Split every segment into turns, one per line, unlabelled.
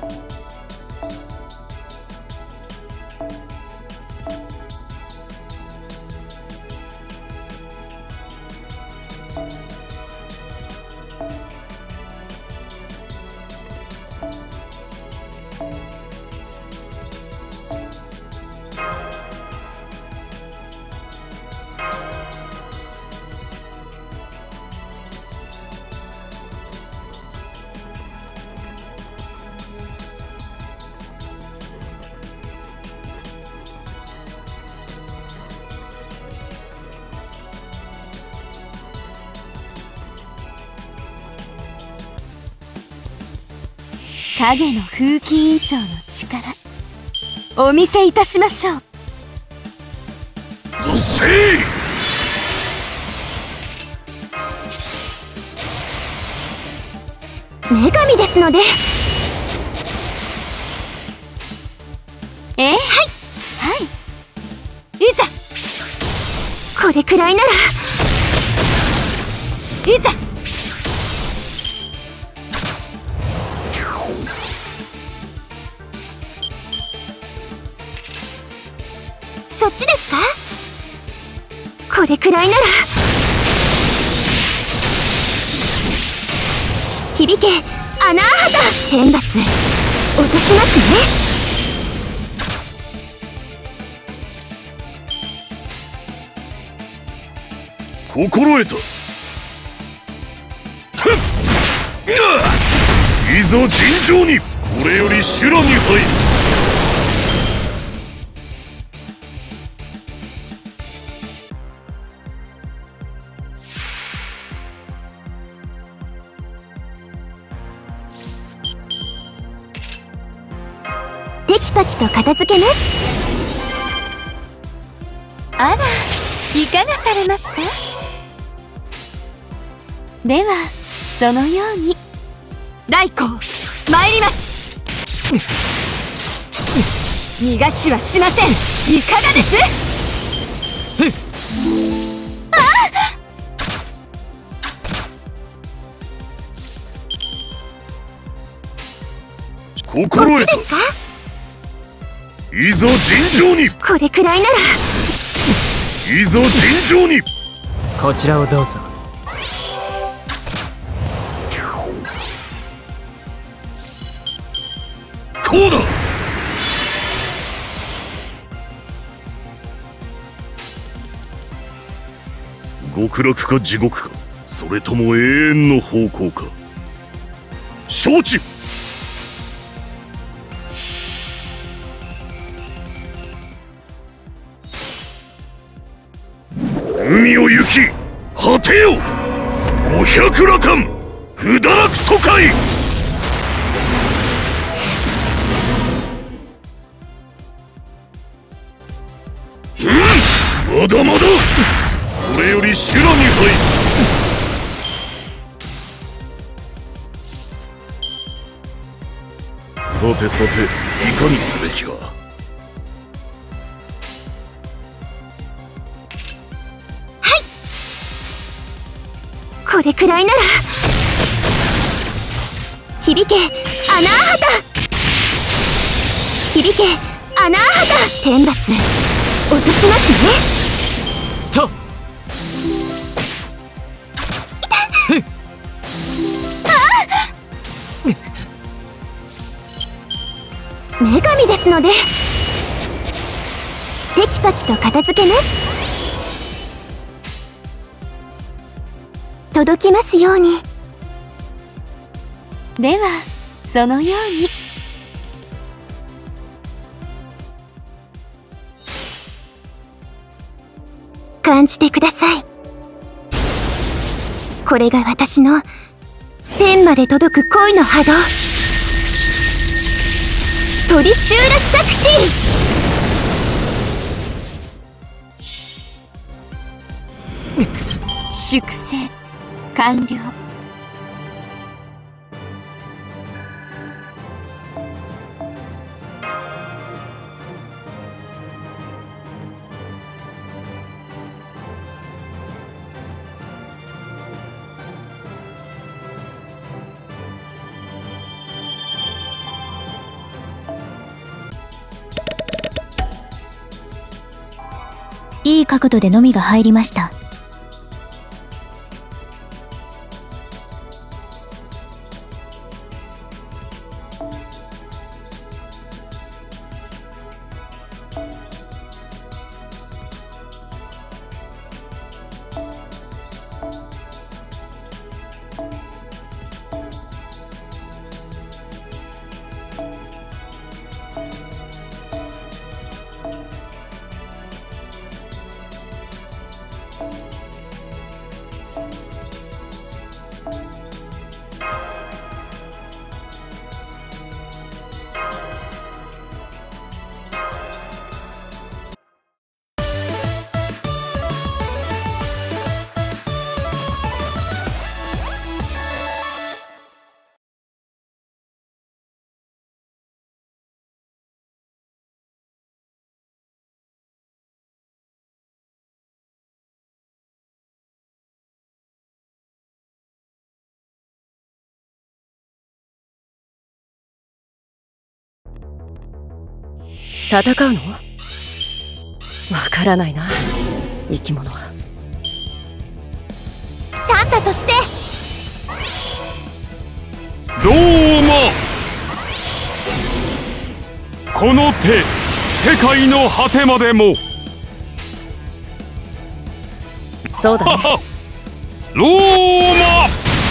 影の風紀委員長の力お見せいたしましょう。
ずっしー
女神ですので。はいはい、いざこれくらいならいざ。そっちですか？これくらいなら。響けアナーハタ。天罰落としますね。
心得た。いざ尋常に。これより修羅に入る。
テキパキと片付けます。あら、いかがされました？ではそのように来光参ります。逃がしはしません。いかがです？
心得た。
こっちですか？
いざ尋常に。
これくらいなら。
いざ尋常に。
こちらをどうぞ。
こうだ。極楽か地獄か、それとも永遠の方向か。承知。海を行き果てよ。五百羅漢不堕落都会。まだまだ。これより修羅に入る。さてさて、いかにすべきか。
これくらいなら。響けアナーハタ。響けアナーハタ。天罰落としますね。
と
女神ですので。テキパキと片付けます。届きますように。ではそのように。感じてください。これが私の天まで届く恋の波動。トリシューラ・シャクティ。粛清完了。 いい角度でのみが入りました。
戦うの？わからないな、生き物は。
サンタとして
ローマ、この手、世界の果てまでも。
そうだね。
ローマ、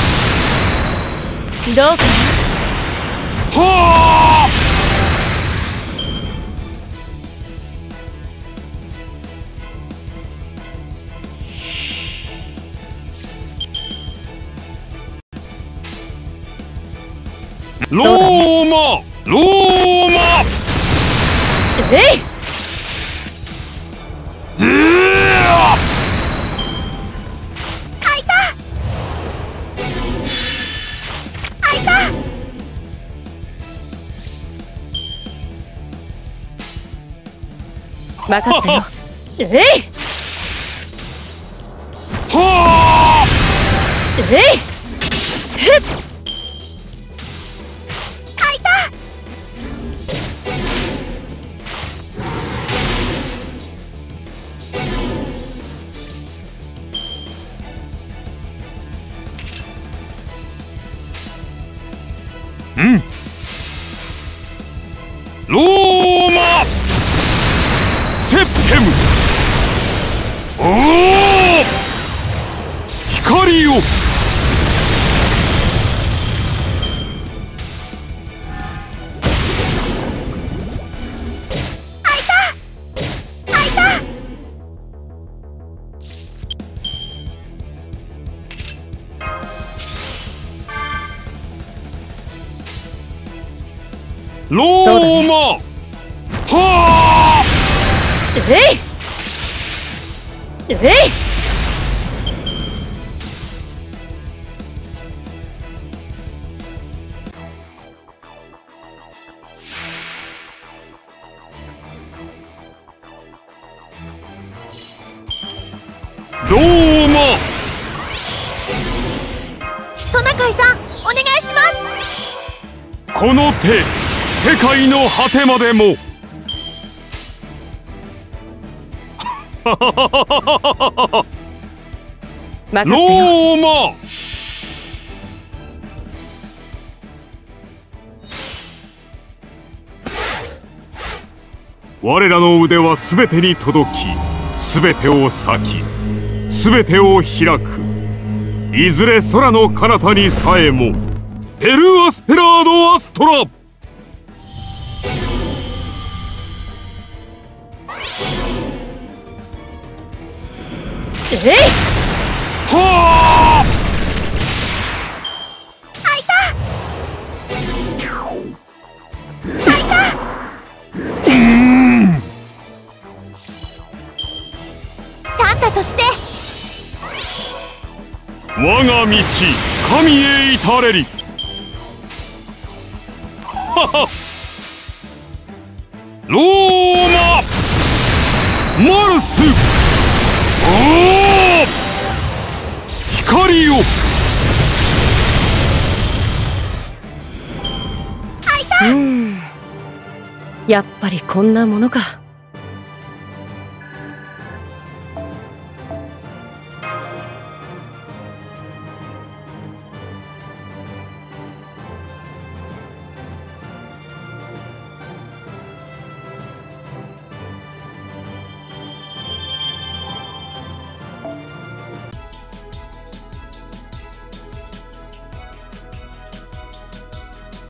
どうかな。
はあ、ローマ、ローマ、
えい！
開いた開いた。
分かったよ。えい！
はあ、
えい！ふっ！
開いた。
うん。ローマ、セプテム、おお、光よ。ローマ、はあ、
えい！えい！
ローマ、
トナカイさん、お願いします。
この手、世界の果てまでも。ローマ、我らの腕は全てに届き、全てを裂き、全てを開く。いずれ空の彼方にさえも。ペルアスペラードアストラ。
えい！
はあ、
開いた開いた。サンタとして
我が道、神へ至れり。はは、ローマ、マルス、おお、光よ。
やっぱりこんなものか。